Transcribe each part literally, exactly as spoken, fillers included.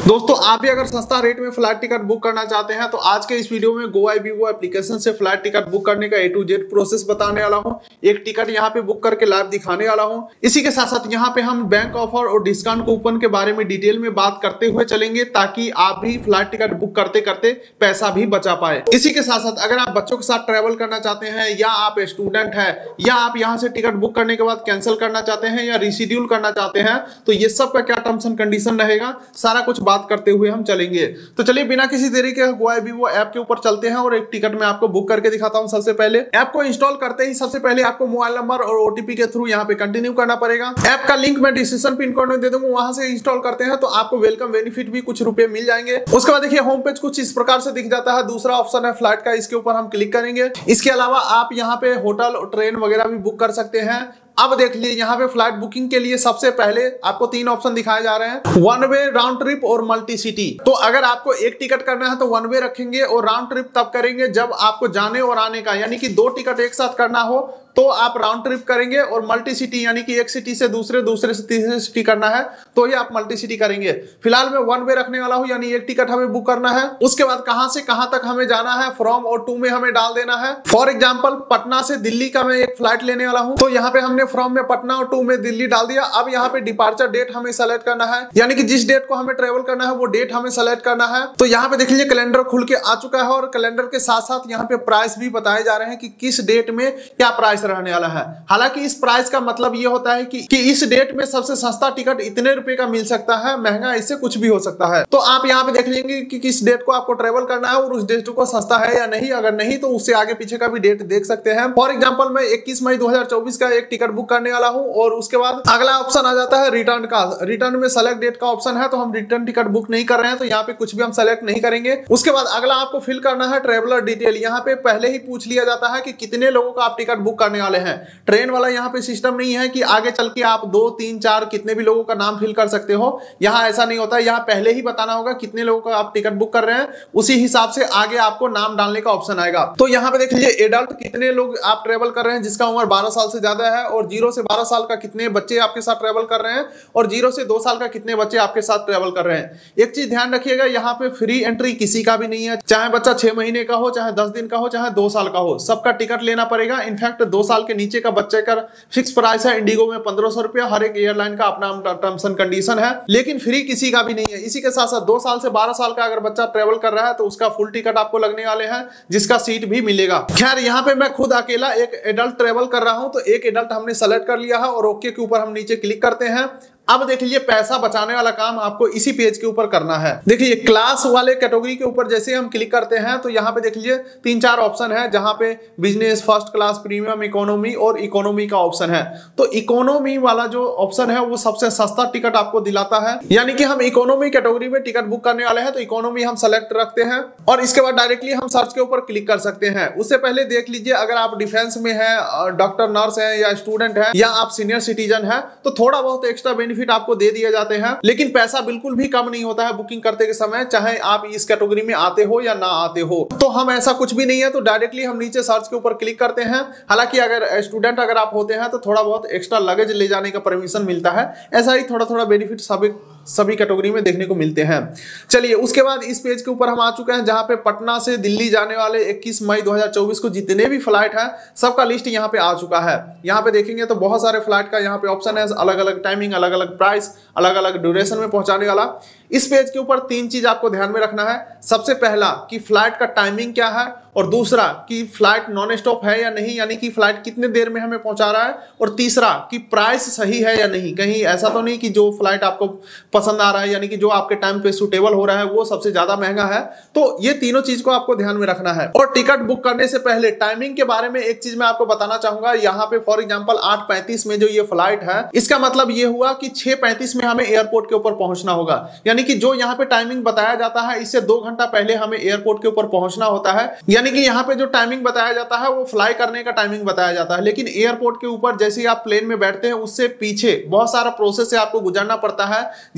दोस्तों आप भी अगर सस्ता रेट में फ्लाइट टिकट बुक करना चाहते हैं तो आज के इस वीडियो में गोआईबीबो एप्लीकेशन से फ्लाइट टिकट बुक करने का ए टू जेड प्रोसेस बताने वाला हूं। एक टिकट यहां पे बुक करके लाइव दिखाने वाला हूं। इसी के साथ साथ यहां पे हम बैंक ऑफर और डिस्काउंट कूपन के बारे में डिटेल में बात करते हुए चलेंगे ताकि आप भी फ्लाइट टिकट बुक करते करते पैसा भी बचा पाए। इसी के साथ साथ अगर आप बच्चों के साथ ट्रेवल करना चाहते हैं या आप स्टूडेंट है या आप यहाँ से टिकट बुक करने के बाद कैंसिल करना चाहते हैं या रिशेड्यूल करना चाहते हैं तो ये सब का क्या टर्म्स एंड कंडीशन रहेगा, सारा कुछ बात करते हुए हम चलेंगे। तो चलिए बिना किसी देरी के गोआईबीबो ऐप के ऊपर चलते हैं और एक टिकट मैं आपको बुक करके दिखाता हूं। सबसे पहले ऐप को इंस्टॉल करते ही सबसे पहले आपको मोबाइल नंबर और ओटीपी के थ्रू यहाँ पे कंटिन्यू करना पड़ेगा। ऐप का लिंक मैं डिस्क्रिप्शन पिन कोड में दे दूंगा, वहां से इंस्टॉल करते हैं तो आपको वेलकम बेनिफिट भी कुछ रुपए मिल जाएंगे। उसके बाद देखिए होम पेज कुछ इस प्रकार से दिख जाता है। दूसरा ऑप्शन है फ्लाइट का, इसके ऊपर हम क्लिक करेंगे। इसके अलावा आप यहाँ पे होटल और ट्रेन वगैरह भी बुक कर सकते हैं। अब देख लीजिए यहाँ पे फ्लाइट बुकिंग के लिए सबसे पहले आपको तीन ऑप्शन दिखाए जा रहे हैं, वन वे, राउंड ट्रिप और मल्टी सिटी। तो अगर आपको एक टिकट करना है तो वन वे रखेंगे और राउंड ट्रिप तब करेंगे जब आपको जाने और आने का यानी कि दो टिकट एक साथ करना हो तो आप राउंड ट्रिप करेंगे, और मल्टी सिटी यानी कि एक सिटी से दूसरे दूसरे से तीसरे सिटी करना है तो ये आप मल्टी सिटी करेंगे। फिलहाल मैं वन वे रखने वाला हूं यानी एक टिकट हमें बुक करना है। उसके बाद कहां से कहां तक हमें जाना है, फ्रॉम और टू में हमें डाल देना है। फॉर एग्जाम्पल पटना से दिल्ली का मैं एक फ्लाइट लेने वाला हूं तो यहाँ पे हमने फ्रॉम में पटना और टू में दिल्ली डाल दिया। अब यहाँ पे डिपार्चर डेट हमें सेलेक्ट करना है यानी कि जिस डेट को हमें ट्रेवल करना है वो डेट हमें सेलेक्ट करना है। तो यहाँ पे देख लीजिए कैलेंडर खुल के आ चुका है और कैलेंडर के साथ साथ यहाँ पे प्राइस भी बताए जा रहे हैं कि किस डेट में क्या प्राइस रहने वाला है। हालांकि इस प्राइस का मतलब ये होता है कि, कि इस डेट में सबसे सस्ता टिकट इतने रुपए का मिल सकता है, महंगा इससे कुछ भी हो सकता है। तो आप यहाँ पे देख लेंगे कि किस डेट को आपको ट्रेवल करना है और उस डेट को सस्ता है या नहीं। अगर नहीं तो उससे आगे पीछे का भी डेट देख सकते हैं। फॉर एग्जाम्पल मैं इक्कीस मई दो हजार चौबीस का एक टिकट बुक करने वाला हूँ और उसके बाद अगला ऑप्शन आ जाता है रिटर्न का। रिटर्न में सेलेक्ट डेट का ऑप्शन है तो हम रिटर्न टिकट बुक नहीं कर रहे हैं तो यहाँ पे कुछ भी हम सेलेक्ट नहीं करेंगे। उसके बाद अगला आपको फिल करना है ट्रेवलर डिटेल। यहाँ पे पहले ही पूछ लिया जाता है कि कितने लोगों का आप टिकट बुक करने वाले हैं। ट्रेन वाला यहाँ पे सिस्टम नहीं है कि आगे चल के आप दो तीन चार कितने भी लोगों का नाम फिल कर सकते हो, यहाँ ऐसा नहीं होता है। यहाँ पहले ही बताना होगा कितने लोगों का आप टिकट बुक कर रहे हैं, उसी हिसाब से आगे आपको नाम डालने का ऑप्शन आएगा। तो यहाँ पे देख लीजिए एडल्ट कितने लोग आप ट्रेवल कर रहे हैं जिसका उम्र बारह साल से ज्यादा है, और जीरो से बारह साल का कितने बच्चे आपके साथ ट्रेवल कर रहे हैं, और जीरो से दो साल का कितने बच्चे आपके साथ ट्रेवल कर रहे हैं। एक चीज ध्यान रखिएगा, यहाँ पे फ्री एंट्री किसी का भी नहीं है। चाहे बच्चा छह महीने का हो, चाहे दस दिन का हो, चाहे दो साल का हो, सबका टिकट लेना पड़ेगा। इनफैक्ट दो साल के नीचे का बच्चे का फिक्स प्राइस है इंडिगो में पंद्रह सौ रुपया। हर एक एयरलाइन का अपना टर्म्स एंड कंडीशन है, लेकिन फ्री किसी का भी नहीं है। इसी के साथ साथ दो साल से बारह साल का अगर बच्चा ट्रेवल कर रहा है तो उसका फुल टिकट आपको लगने वाले हैं जिसका सीट भी मिलेगा। खैर यहाँ पे मैं खुद अकेला एक एडल्ट ट्रेवल कर रहा हूं तो एक एडल्ट हमने सेलेक्ट कर लिया है और ओके के ऊपर हम नीचे क्लिक करते हैं। अब देख लीजिए पैसा बचाने वाला काम आपको इसी पेज के ऊपर करना है। देखिए क्लास वाले कैटेगरी के ऊपर जैसे हम क्लिक करते हैं तो यहाँ पे देख लीजिए तीन चार ऑप्शन है जहां पे business, first class, premium, economy और इकोनॉमी का ऑप्शन है। तो इकोनॉमी वाला जो ऑप्शन है वो सबसे सस्ता टिकट आपको दिलाता है, यानी कि हम इकोनॉमी कैटेगरी में टिकट बुक करने वाले हैं तो इकोनॉमी हम सेलेक्ट रखते हैं और इसके बाद डायरेक्टली हम सर्च के ऊपर क्लिक कर सकते हैं। उससे पहले देख लीजिए अगर आप डिफेंस में है, डॉक्टर, नर्स है या स्टूडेंट है या आप सीनियर सिटीजन है तो थोड़ा बहुत एक्स्ट्रा बेनिफिट आपको दे दिए जाते हैं, लेकिन पैसा बिल्कुल भी कम नहीं होता है बुकिंग करते के समय, चाहे आप इस कैटेगरी में आते हो या ना आते हो। तो हम ऐसा कुछ भी नहीं है तो डायरेक्टली हम नीचे सर्च के ऊपर क्लिक करते हैं। हालांकि अगर स्टूडेंट अगर आप होते हैं तो थोड़ा बहुत एक्स्ट्रा लगेज ले जाने का परमिशन मिलता है। ऐसा ही थोड़ा थोड़ा बेनिफिट सभी सभी कैटेगरी में देखने को मिलते हैं। चलिए उसके बाद इस पेज के ऊपर हम आ चुके हैं जहां पे पटना से दिल्ली जाने वाले इक्कीस मई दो हजार चौबीस को जितने भी फ्लाइट है सबका लिस्ट यहां पे आ चुका है। यहां पे देखेंगे तो बहुत सारे फ्लाइट का यहां पे ऑप्शन है, अलग अलग टाइमिंग, अलग अलग प्राइस, अलग अलग ड्यूरेशन में पहुंचाने वाला। इस पेज के ऊपर तीन चीज आपको ध्यान में रखना है। सबसे पहला कि फ्लाइट का टाइमिंग क्या है, और दूसरा कि फ्लाइट नॉन स्टॉप है या नहीं, यानी कि फ्लाइट कितने देर में हमें पहुंचा रहा है, और तीसरा कि प्राइस सही है या नहीं। कहीं ऐसा तो नहीं कि जो फ्लाइट आपको पसंद आ रहा है यानी कि जो आपके टाइम पे सूटेबल हो रहा है वो सबसे ज्यादा महंगा है। तो ये तीनों चीज को आपको ध्यान में रखना है। और टिकट बुक करने से पहले टाइमिंग के बारे में एक चीज मैं आपको बताना चाहूंगा। यहाँ पे फॉर एग्जाम्पल आठ पैंतीस में जो ये फ्लाइट है इसका मतलब ये हुआ कि छह पैंतीस में हमें एयरपोर्ट के ऊपर पहुंचना होगा, यानी कि जो यहाँ पे टाइमिंग बताया जाता है इससे दो घंटा पहले हमें एयरपोर्ट के ऊपर पहुंचना होता है। यानी कि यहाँ पे जो टाइमिंग बताया जाता है वो फ्लाई करने का टाइमिंग बताया जाता है, लेकिन एयरपोर्ट के ऊपर जैसे ही आप प्लेन में बैठते हैं उससे पीछे बहुत सारा प्रोसेस से आपको गुजरना पड़ता है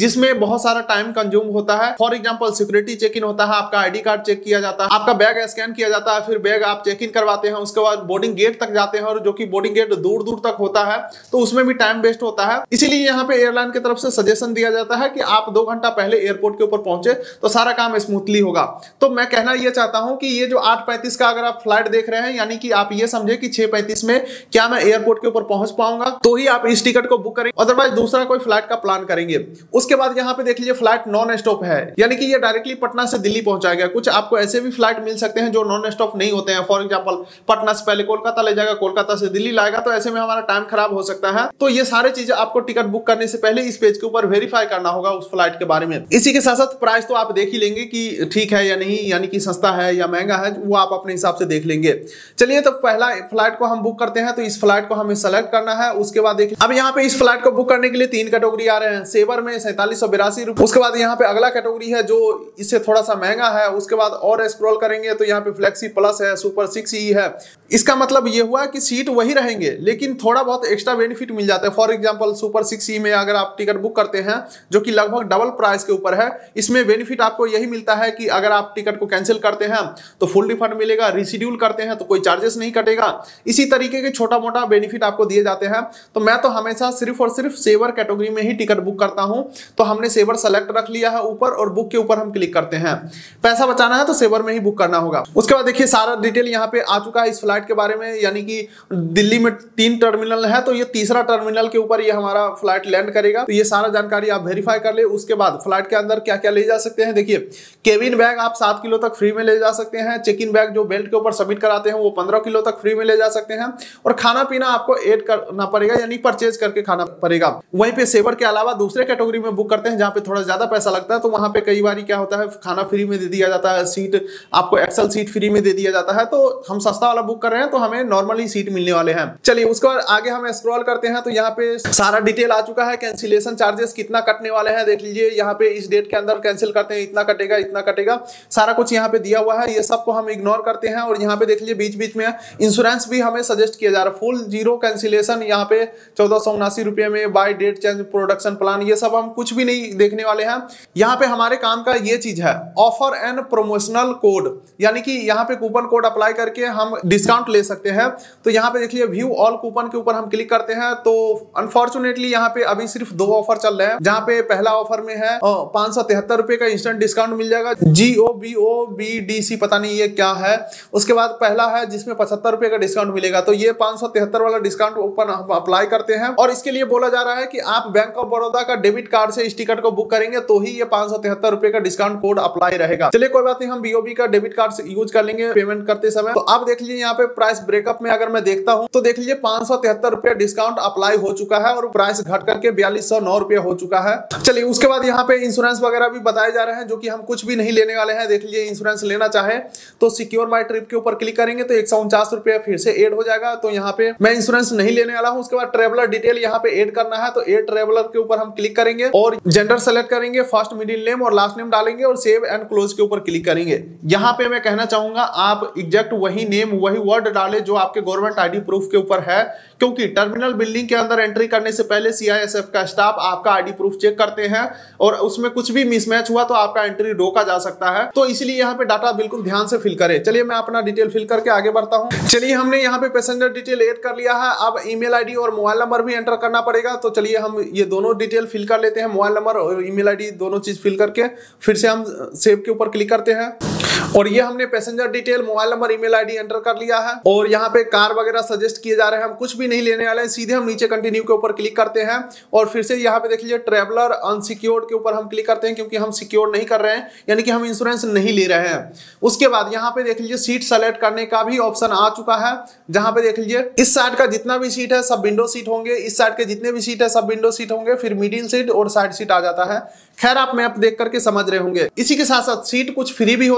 जिसमें बहुत सारा टाइम कंज्यूम होता है। For example security check in होता है, आपका आईडी कार्ड चेक किया जाता है, आपका बैग स्कैन किया जाता है, फिर बैग आप चेक इन करवाते हैं, उसके बाद बोर्डिंग गेट तक जाते हैं और जो कि बोर्डिंग गेट दूर दूर तक होता है, तो उसमें भी टाइम वेस्ट होता है। इसीलिए यहाँ पे एयरलाइन की तरफ से सजेशन दिया जाता है कि आप दो घंटा पहले एयरपोर्ट के ऊपर पहुंचे तो सारा काम स्मूथली होगा। तो मैं कहना यह चाहता हूं कि ये जो आठ पैंतीस का अगर आप फ्लाइट देख रहे हैं, यानी कि आप ये समझे कि छह पैंतीस में क्या मैं एयरपोर्ट के ऊपर पहुंच पाऊंगा, तो ही आप इस टिकट को बुक करेंगे, अदरवाइज दूसरा कोई फ्लाइट का प्लान करेंगे। उसके बाद यहाँ पे देख लीजिए फ्लाइट नॉन स्टॉप है, यानी कि ये डायरेक्टली पटना से दिल्ली पहुंचाएगा। कुछ आपको ऐसे भी फ्लाइट मिल सकते हैं जो नॉन स्टॉप नहीं होते हैं, फॉर एग्जांपल पटना से पहले कोलकाता ले जाएगा, कोलकाता से दिल्ली लाएगा, तो ऐसे में हमारा टाइम खराब हो सकता है। तो ये सारे चीजें आपको टिकट बुक करने से पहले इस पेज के ऊपर वेरीफाई करना होगा उस फ्लाइट के बारे में। इसी के साथ साथ प्राइस तो आप देख ही लेंगे कि ठीक है या नहीं, यानी कि सस्ता है या महंगा है, वो आप अपने हिसाब से देख लेंगे। चलिए तो पहला फ्लाइट को हम बुक करते हैं, तो इस फ्लाइट को हमें सेलेक्ट करना है। उसके बाद देखिए अब यहाँ पे इस फ्लाइट को बुक करने के लिए तीन कैटेगरी आ रहे हैं। सेवर में सैंतालीस सौ बिरासी रुपए, उसके बाद यहाँ पे अगला कैटेगरी है जो इससे थोड़ा सा महंगा है। उसके बाद और स्क्रॉल करेंगे तो यहाँ पे फ्लेक्सी प्लस है, सुपर सिक्स ई है। इसका मतलब ये हुआ कि सीट वही रहेंगे लेकिन थोड़ा बहुत एक्स्ट्रा बेनिफिट मिल जाता है। For example super six E में अगर आप टिकट बुक करते हैं जो कि लगभग डबल प्राइस के ऊपर है, इसमें बेनिफिट आपको यही मिलता है कि अगर आप टिकट को कैंसिल करते हैं तो फुल रिफंड मिलेगा, रिशेड्यूल करते हैं तो कोई चार्जेस नहीं कटेगा। इसी तरीके के छोटा मोटा बेनिफिट आपको दिए जाते हैं। तो मैं तो हमेशा सिर्फ और सिर्फ सेवर कैटेगरी में ही टिकट बुक करता हूं। तो हमने सेवर सेलेक्ट रख लिया है ऊपर, और बुक के ऊपर हम क्लिक करते हैं। पैसा बचाना है तो सेवर में ही बुक करना होगा। उसके बाद देखिए सारा डिटेल यहाँ पे आ चुका है इस फ्लाइट के बारे में, यानी कि दिल्ली में तीन टर्मिनल है, तो ये तीसरा टर्मिनल के ऊपर ये हमारा फ्लाइट लैंड करेगा। तो ये सारा जानकारी आप वेरीफाई कर ले। उसके बाद फ्लाइट के अंदर क्या क्या ले जा सकते हैं, देखिए केबिन बैग आप सात किलो तक फ्री में ले जा सकते हैं। चेक इन बैग जो बेल्ट के ऊपर सबमिट कराते हैं वो पंद्रह किलो तक फ्री में ले जा सकते हैं। और खाना पीना आपको ऐड करना पड़ेगा, यानी परचेज करके खाना पड़ेगा। वहीं पे सेवर के अलावा दूसरे कैटेगरी में बुक करते हैं जहां पे थोड़ा ज्यादा पैसा लगता है, तो वहां पे कई बार क्या होता है खाना फ्री में दे दिया जाता है, सीट आपको एक्सल सीट फ्री में दे दिया जाता है। तो हम सस्ता वाला बुक कर रहे हैं तो हमें नॉर्मली सीट मिलने वाले हैं। चलिए उसके बाद आगे हम स्क्रॉल करते हैं तो यहाँ पे सारा डिटेल आ चुका है। कैंसिलेशन चार्जेस कितना कटने वाले हैं देख लीजिए, यहाँ पे इस डेट के अंदर कैंसिल करते हैं इतना कटेगा इतना कटेगा, सारा कुछ यहाँ पे दिया हुआ है। ये सबको हम इग्नोर करते हैं। और यहाँ पे देख लीजिए बीच बीच में इंश्योरेंस भी हमें सजेस्ट किया जा रहा है। फुल जीरो कैंसिलेशन यहाँ पे चौदह सौ उनासी रुपये में, by date change production plan, ये सब हम कुछ भी नहीं देखने वाले हैं। यहाँ पे हमारे काम का ये चीज है ऑफर एंड प्रमोशनल कोड, यानी कि यहाँ पे कूपन कोड अप्लाई करके हम डिस्काउंट ले सकते हैं। तो यहाँ पे देखिए व्यू ऑल कूपन के ऊपर हम क्लिक करते हैं। तो अनफॉर्चुनेटली यहाँ पे अभी सिर्फ दो ऑफर चल रहे हैं, जहाँ पे पहला ऑफर में है पांच सौ तिहत्तर रुपए का इंस्टेंट डिस्काउंट मिल जाएगा, G O B O B D C पता नहीं ये क्या है। उसके बाद पहला है जिसमें पचहत्तर रुपए का डिस्काउंट मिलेगा। तो ये पांच सौ तिहत्तर वाला डिस्काउंट ऊपर हम अप्लाई करते हैं। और इसके लिए बोला जा रहा है कि आप बैंक ऑफ बड़ौदा का डेबिट कार्ड से इस टिकट को बुक करेंगे तो ही ये पांच सौ तिहत्तर रुपए का डिस्काउंट कोड अप्लाई रहेगा। चलिए कोई बात नहीं, हम बीओबी का डेबिट कार्ड यूज कर लेंगे पेमेंट करते समय। तो आप देख लीजिए यहाँ पे प्राइस ब्रेकअप में अगर मैं देखता हूँ तो देख लीजिए पांच सौ तिहत्तर रुपए डिस्काउंट अप्लाई हो चुका है और प्राइस घट करके बयालीस सौ नौ रुपए हो चुका है। चलिए उसके बाद यहाँ पे इंश्योरेंस वगैरह भी बताए जा रहे हैं जो कि हम कुछ भी नहीं लेने वाले हैं। देख लीजिए इंश्योरेंस लेना चाहे तो सिक्योर माई ट्रिप के ऊपर क्लिक करेंगे तो एक सौ उनचास रुपए फिर से ऐड हो जाएगा। तो यहाँ पे मैं इंश्योरेंस नहीं लेने वाला हूँ। उसके बाद ट्रेवलर डिटेल यहाँ पे ऐड करना है, तो ऐड ट्रेवलर के ऊपर हम क्लिक करेंगे और जेंडर सेलेक्ट करेंगे, फर्स्ट मिडिल नेम और लास्ट नेम डालेंगे और सेव एंड क्लोज के ऊपर क्लिक करेंगे। यहाँ पे मैं कहना चाहूंगा आप एग्जैक्ट वही नेम वही वर्ड डाले जो आपके गवर्नमेंट आईडी प्रूफ के ऊपर है, क्योंकि टर्मिनल बिल्डिंग के अंदर एंट्री करने से पहले सीआईएसएफ का स्टाफ आपका आईडी प्रूफ चेक करते हैं और उसमें कुछ भी मिसमैच हुआ तो आपका एंट्री रोका जा सकता है। तो इसलिए यहाँ पे डाटा बिल्कुल ध्यान से फिल करें। चलिए मैं अपना डिटेल फिल करके आगे बढ़ता हूँ। चलिए हमने यहाँ पे पैसेंजर डिटेल ऐड कर लिया है। अब ईमेल आईडी और मोबाइल नंबर भी एंटर करना पड़ेगा। तो चलिए हम ये दोनों डिटेल फिल कर लेते हैं, मोबाइल नंबर और ईमेल आईडी दोनों चीज फिल करके फिर से हम सेव के ऊपर क्लिक करते हैं। और ये हमने passenger detail mobile number email ID enter कर लिया है। और यहाँ पे कार वगैरह सजेस्ट किए जा रहे हैं, हम कुछ भी नहीं लेने वाले हैं। सीधे हम नीचे कंटिन्यू के ऊपर क्लिक करते हैं और फिर से यहाँ पे देख लीजिए ट्रैवलर अनसिक्योर्ड के ऊपर हम क्लिक करते हैं, क्योंकि हम सिक्योर नहीं कर रहे हैं, यानी कि हम इंश्योरेंस नहीं ले रहे हैं। उसके बाद यहाँ पे देख लीजिए सीट सेलेक्ट करने का भी ऑप्शन आ चुका है, जहां पे देख लीजिए इस साइड का जितना भी सीट है सब विंडो सीट होंगे, इस साइड के जितने भी सीट है सब विंडो सीट होंगे, फिर मिडिल सीट और साइड सीट आ जाता है। खैर आप मैप देख करके समझ रहे होंगे। इसी के साथ साथ सीट कुछ फ्री भी होते हैं, कुछ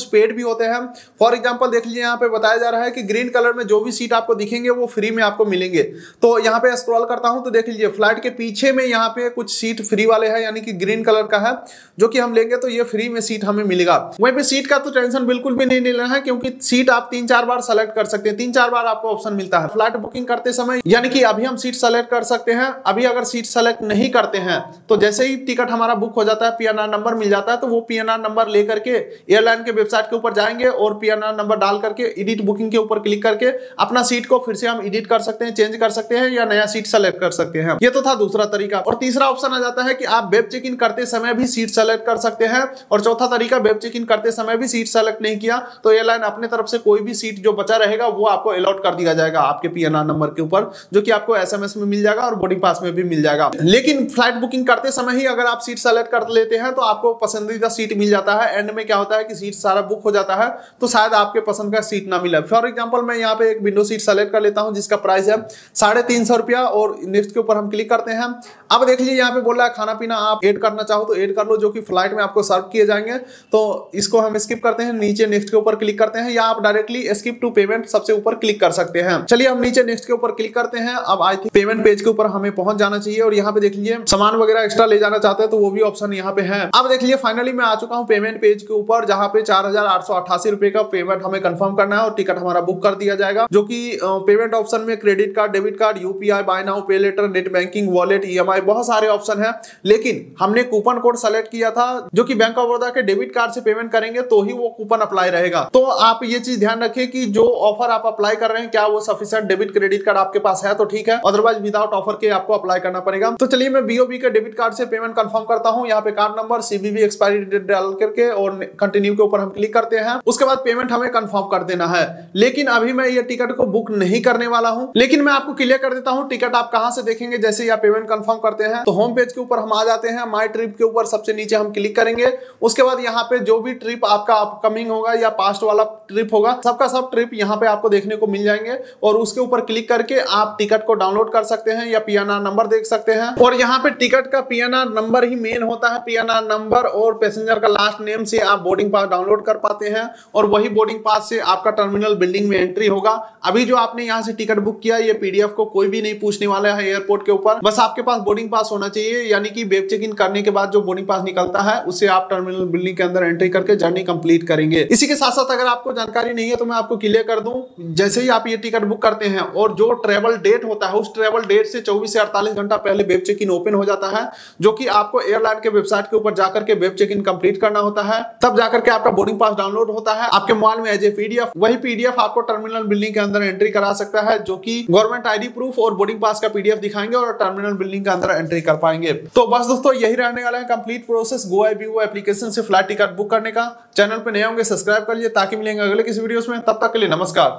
पेड भी होते हैं। फॉर एग्जांपल देख लीजिए यहाँ पे बताया जा रहा है कि ग्रीन कलर में जो भी सीट आपको दिखेंगे वो फ्री में आपको मिलेंगे। तो यहाँ पे स्क्रॉल करता हूं तो देख लीजिए फ्लाइट के पीछे में यहाँ पे कुछ सीट फ्री वाले हैं, यानी कि ग्रीन कलर का है, जो कि हम लेंगे तो ये फ्री में सीट हमें मिलेगा। वहीं पे सीट का तो टेंशन बिल्कुल भी नहीं लेना है, क्योंकि सीट आप तीन चार बार सेलेक्ट कर सकते हैं, तीन चार बार आपको ऑप्शन मिलता है फ्लाइट बुकिंग करते समय। यानी कि अभी हम सीट सेलेक्ट कर सकते हैं, अभी अगर सीट सेलेक्ट नहीं करते हैं तो जैसे ही टिकट हमारा बुक हो जाता है, पीएनआर नंबर मिल जाता है, तो वो पीएनआर नंबर लेकर के एयरलाइन के वेबसाइट के ऊपर जाएंगे और पीएनआर नंबर डाल करके एडिट बुकिंग के ऊपर क्लिक करके अपना सीट को फिर से हम एडिट कर सकते हैं, चेंज कर सकते हैं या नया सीट सेलेक्ट कर सकते हैं। ये तो था दूसरा तरीका। और तीसरा ऑप्शन आ जाता है कि आप वेब चेक इन करते समय भी सीट सेलेक्ट कर सकते हैं। और चौथा तरीका, वेब चेक इन करते समय भी सीट सेलेक्ट नहीं किया तो एयरलाइन अपने तरफ से कोई भी सीट जो बचा रहेगा वो आपको अलॉट कर दिया जाएगा आपके पीएनआर नंबर के ऊपर, जो कि आपको एसएमएस में मिल जाएगा और बोर्डिंग पास में भी मिल जाएगा। लेकिन फ्लाइट बुकिंग करते समय ही अगर आप सीट सेलेक्ट कर लेते हैं तो आपको पसंदीदा सीट मिल जाता है। एंड में क्या होता है कि सीट सारा बुक हो जाता है तो शायद आपके पसंद का सीट ना मिले। फॉर एग्जांपल मैं यहाँ पे एक विंडो सीट सेलेक्ट कर लेता हूँ जिसका प्राइस है साढ़े तीन सौ रुपया और नेक्स्ट के ऊपर हम क्लिक करते हैं। अब देख लीजिए यहाँ पे बोल रहा है खाना पीना आप ऐड करना चाहो तो ऐड कर लो, जो कि फ्लाइट में आपको सर्व किए जाएंगे। तो इसको हम स्किप करते हैं, नीचे नेक्स्ट के ऊपर क्लिक करते हैं, या आप डायरेक्टली स्किप टू पेमेंट सबसे ऊपर क्लिक कर सकते हैं। चलिए हम नीचे नेक्स्ट के ऊपर क्लिक करते हैं। अब आई थिंक पेमेंट पेज के ऊपर हमें पहुंच जाना चाहिए और यहाँ पे देख लीजिए सामान वगैरह एक्स्ट्रा ले जाना चाहते हैं तो वो भी ऑप्शन यहाँ पे है। अब देख लीजिए फाइनली मैं आ चुका हूँ पेमेंट पेज के ऊपर, जहाँ पे चार हजार आठ सौ अट्ठासी रुपए का पेमेंट हमें कंफर्म करना है और टिकट हमारा बुक कर दिया जाएगा। जो कि पेमेंट ऑप्शन में credit card, debit card, UPI, buy now pay later, net banking, wallet, EMI, बहुत सारे ऑप्शन है। लेकिन हमने कूपन कोड सेलेक्ट किया था जो कि बैंक ऑफ बड़ौदा के डेबिट कार्ड से पेमेंट करेंगे तो ही वो कूपन अप्लाई रहेगा। तो आप ये चीज ध्यान रखें कि जो ऑफर आप अप्लाई कर रहे हैं क्या वो सफिशिएंट डेबिट क्रेडिट कार्ड आपके पास है तो ठीक है, अदरवाइज विदाउट ऑफर के आपको अप्लाई करना पड़ेगा। तो चलिए मैं बीओबी के डेबिट कार्ड से पेमेंट कंफर्म करता हूं। यहाँ पे card number, CVV, expiry date डाल करके और कंटिन्यू के ऊपर हम क्लिक करते हैं। उसके बाद पेमेंट हमें कंफर्म कर देना है। लेकिन अभी मैं ये टिकट को बुक नहीं करने वाला हूं, लेकिन मैं आपको क्लियर कर देता हूं टिकट आप कहां से देखेंगे। जैसे ही आप पेमेंट कंफर्म करते हैं तो होम पेज के ऊपर हम आ जाते हैं, माई ट्रिप के ऊपर सबसे नीचे हम क्लिक करेंगे। उसके बाद यहाँ पे जो भी ट्रिप आपका अपकमिंग होगा या पास्ट वाला ट्रिप होगा, सबका सब ट्रिप यहाँ पे आपको देखने को मिल जाएंगे और उसके ऊपर क्लिक करके आप टिकट को डाउनलोड कर सकते हैं या पीएनआर नंबर देख सकते हैं। और यहाँ पे टिकट का पीएनआर नंबर ही मेन होता है। पीएनआर नंबर और पैसेंजर का लास्ट नेम से आप बोर्डिंग पास डाउनलोड कर पाते हैं और वही बोर्डिंग पास से आपका टर्मिनल बिल्डिंग में एंट्री होगा। अभी जो आपने यहाँ से टिकट बुक किया ये पीडीएफ को कोई भी नहीं पूछने वाला है एयरपोर्ट के ऊपर, बस आपके पास बोर्डिंग पास होना चाहिए। यानी कि वेब चेक इन करने के बाद जो बोर्डिंग पास निकलता है उससे आप टर्मिनल बिल्डिंग के अंदर एंट्री करके जर्नी कंप्लीट करेंगे। इसी के साथ साथ अगर आपको जानकारी नहीं है तो मैं आपको क्लियर कर दूं, जैसे ही आप ये टिकट बुक करते हैं और जो ट्रेवल डेट होता है उस ट्रेवल डेट से चौबीस से अड़तालीस घंटा पहले वेब चेक इन ओपन हो जाता है, जो कि आपको एयरलाइन के वेबसाइट के ऊपर जाकर के वेब चेक इन कंप्लीट करना होता है। तब जाकर के आपका बोर्डिंग पास डाउनलोड होता है आपके मोबाइल में एज ए पीडीएफ। वही पीडीएफ आपको टर्मिनल बिल्डिंग के अंदर एंट्री करा सकता है, जो कि गवर्नमेंट आईडी प्रूफ और बोर्डिंग पास का पीडीएफ दिखाएंगे और टर्मिनल बिल्डिंग के अंदर एंट्री कर पाएंगे। तो बस दोस्तों यही रहने वाला है कंप्लीट प्रोसेस गोआईबीबो एप्लीकेशन से फ्लाइट टिकट बुक करने का। चैनल पे नए होंगे सब्सक्राइब कर लीजिए ताकि मिलेंगे अगले किसी वीडियोस में। तब तक के लिए नमस्कार।